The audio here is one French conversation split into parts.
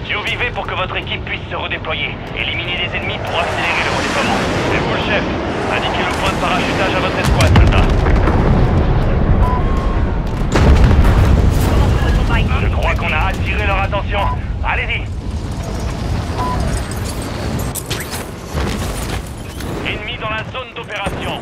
Survivez pour que votre équipe puisse se redéployer. Éliminez les ennemis pour accélérer le redéploiement. C'est vous le chef. Indiquez le point de parachutage à votre escouade, soldat. Je crois qu'on a attiré leur attention. Allez-y. Ennemi dans la zone d'opération.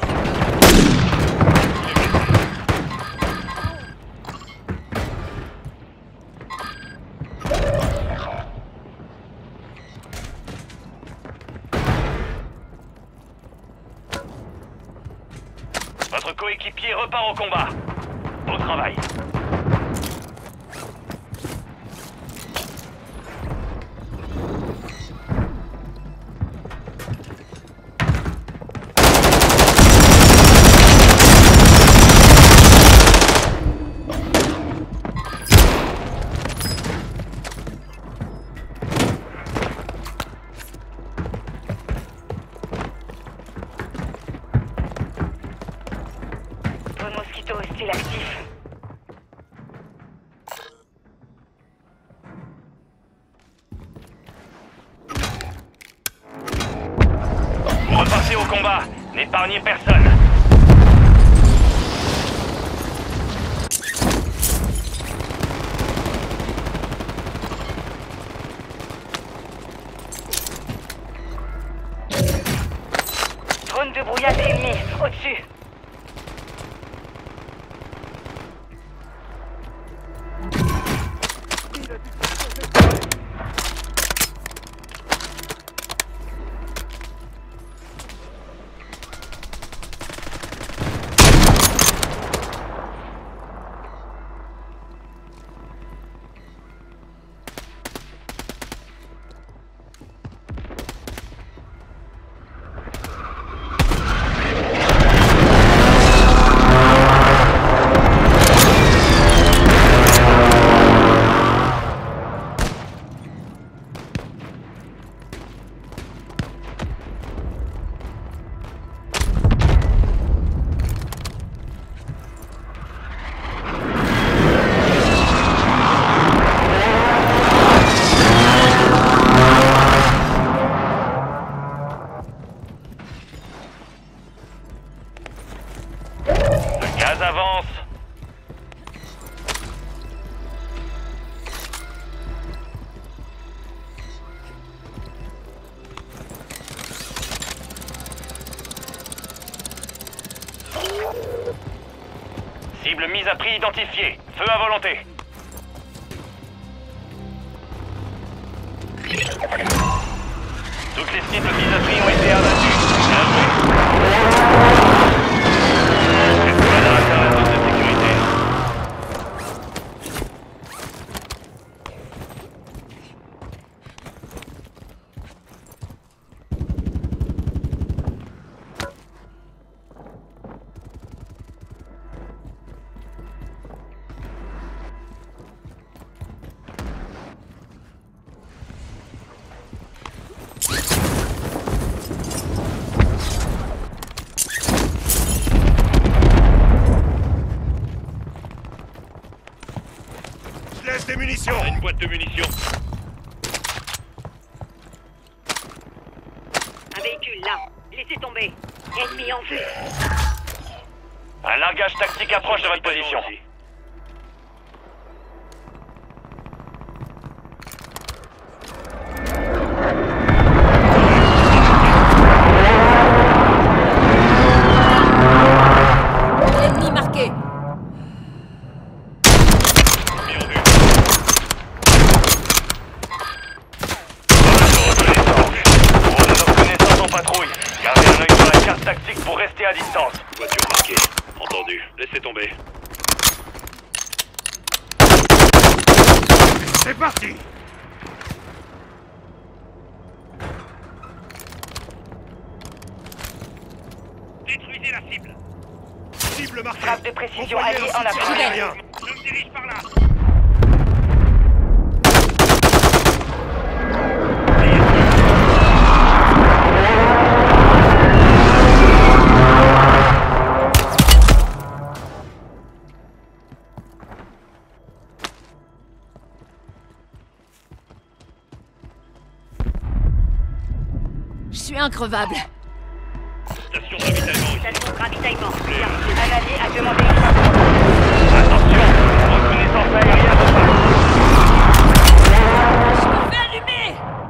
Votre coéquipier repart au combat. Bon travail. Hostile actif. Repartez au combat. N'épargnez personne. Drone de brouillage ennemi, au-dessus. Gaz avance. Cible mise à prix identifiée. Feu à volonté. Toutes les cibles mises à prix ont été abattues. Bien joué. Escouade à la zone de sécurité. Laisse des munitions. On a une boîte de munitions. Un véhicule là. Laissez tomber. Ennemi en vue. Un largage tactique approche de votre position. Ennemi marqué. Bien vu. Drone de reconnaissance en patrouille. Gardez un œil sur la carte tactique pour rester à distance. Voiture marquée. Entendu. Laissez tomber. C'est parti. Détruisez la cible. Cible marquée. Frappe de précision Envoyez alliée un en soutien approche. aérien. Je me dirige par là. suis increvable. Station ravitaillement ici. Station de ravitaillement. Bien. Un allié a demandé une station. Attention, reconnaissance aérienne repasse. Je me fais allumer!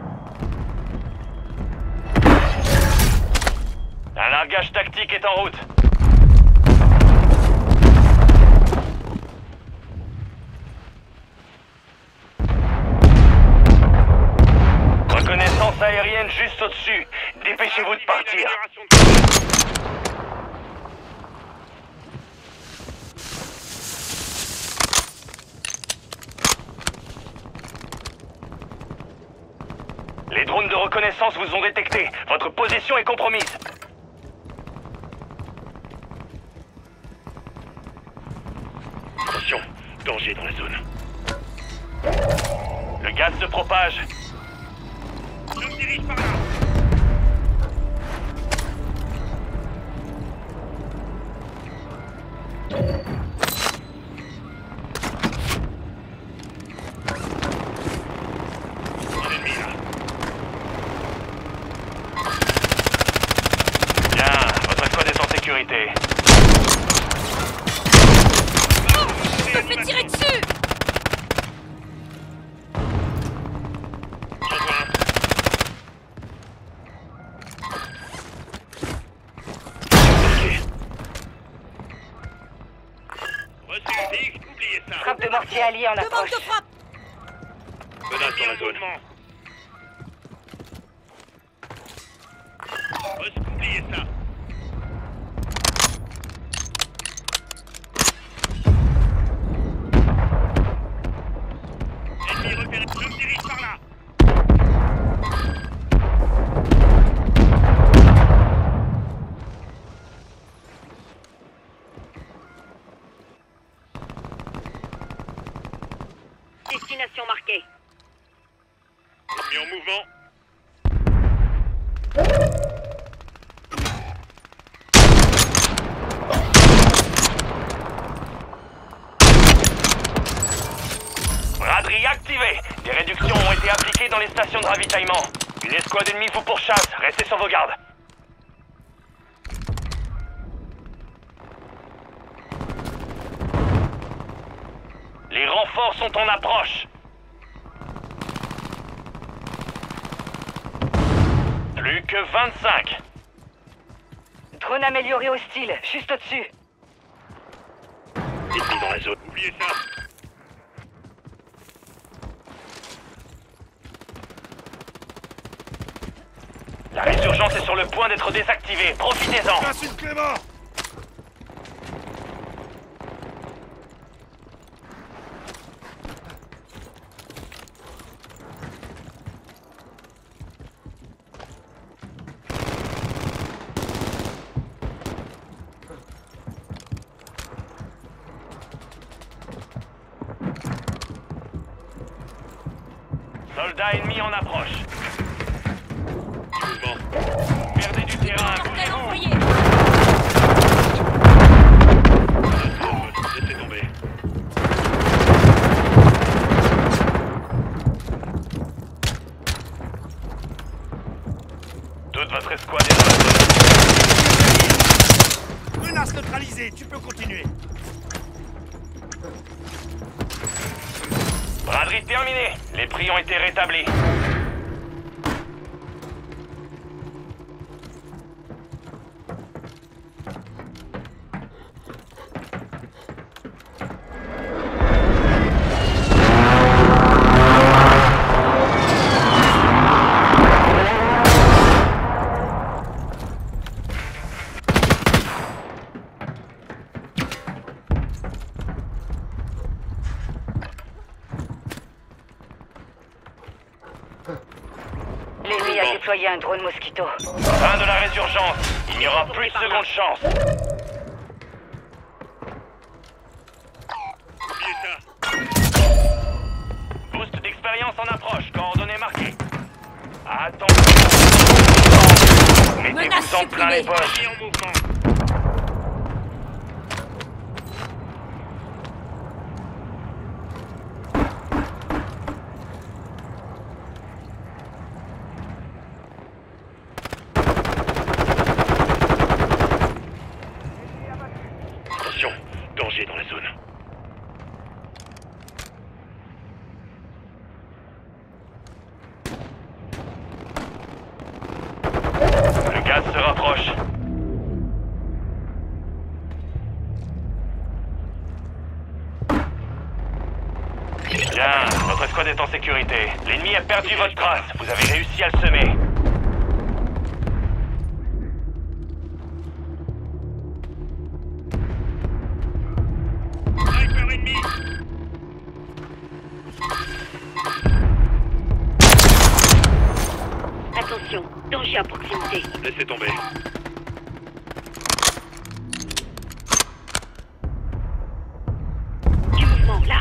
Un largage tactique est en route. Reconnaissance aérienne juste au-dessus. Dépêchez-vous de partir. Les drones de reconnaissance vous ont détecté. Votre position est compromise. Attention, danger dans la zone. Le gaz se propage. Je me dirige par là. Un ennemi là. Bien, votre squad est en sécurité. Je me fais tirer dessus! J'en vois un. Ok. Reçu, Big, oubliez ça. Frappe de mortier allié en Demande approche. de frappe! Menace dans la zone. Reçu, oubliez ça. Ennemi repéré, je me dirige par là. Destination marquée. Ennemi en mouvement. Braderie activée. Des réductions ont été appliquées dans les stations de ravitaillement. Une escouade ennemie vous pourchasse. Restez sur vos gardes. Les renforts sont en approche. Plus que 25. Drone amélioré hostile, juste au-dessus. Ennemi dans la zone. Oubliez ça. La résurgence est sur le point d'être désactivée. Profitez-en. Insulte Clément. Soldats ennemis en approche. Mouvement. Perdez du terrain. Cartel Bougez-vous. envoyé! Laissez tomber. Toute votre escouade est dans la zone. Menace neutralisée, tu peux continuer. Braderie terminée. Les prix ont été rétablis. L'ennemi a déployé un drone Mosquito. Fin de la résurgence. Il n'y aura plus de seconde chance. Oubliez ça. Boost d'expérience en approche. Coordonnées marquées. Attention. Menace Mettez-vous en plein les supprimée. poches. Ennemi en mouvement. squad est en sécurité. L'ennemi a perdu votre trace. Vous avez réussi à le semer. Sniper ennemi. Attention, danger à proximité. Laissez tomber. Du mouvement, là.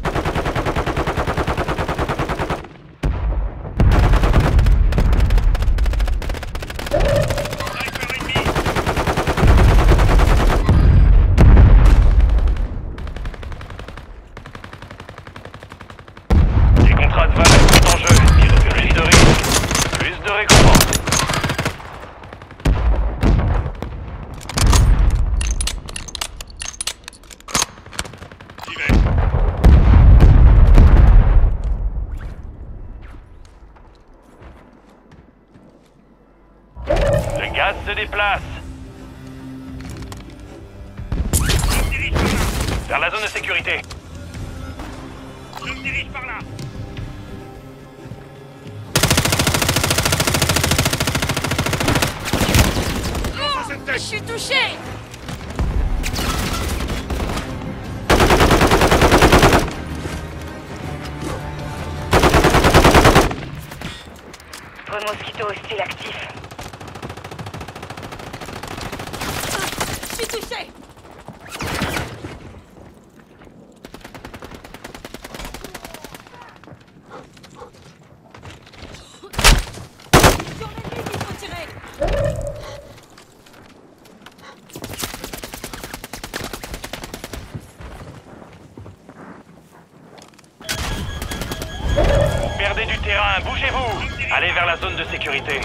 Sniper ennemi. Les contrats de valeur sont en jeu. Plus de risques, plus de récompenses. J'y vais. Le gaz se déplace. Je me dirige par là. Vers la zone de sécurité. Je me dirige par là. Je suis touché. Drone mosquito hostile actif. Je suis touché. Sur l'ennemi qu'il faut tirer. Perdez du terrain, bougez-vous. Allez vers la zone de sécurité.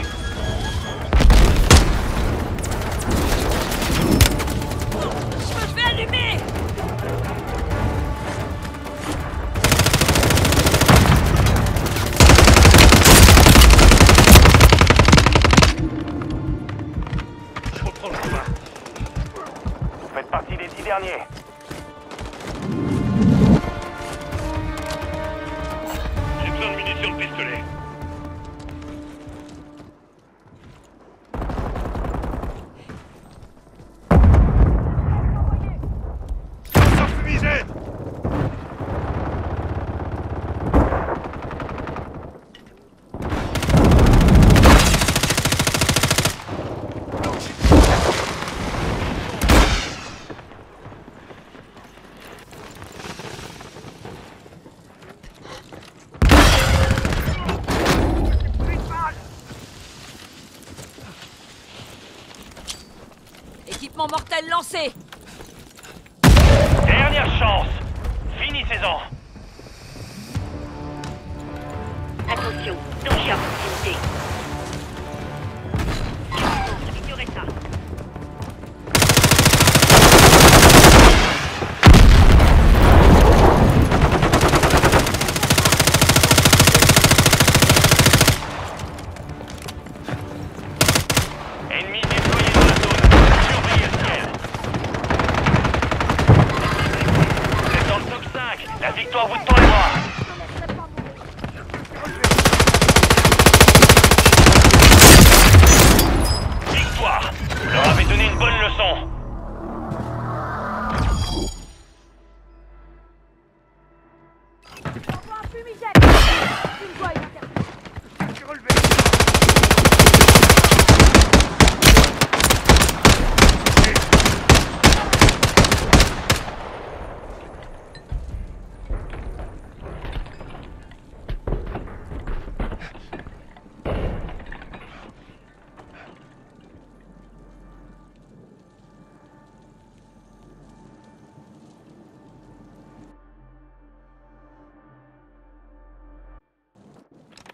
Je me fais allumer. Je reprends le combat. Vous faites partie des 10 derniers. J'ai besoin de munitions de pistolet. Sans fumigène. Équipement mortel lancé. Dernière chance. Finissez-en. Attention, danger à proximité.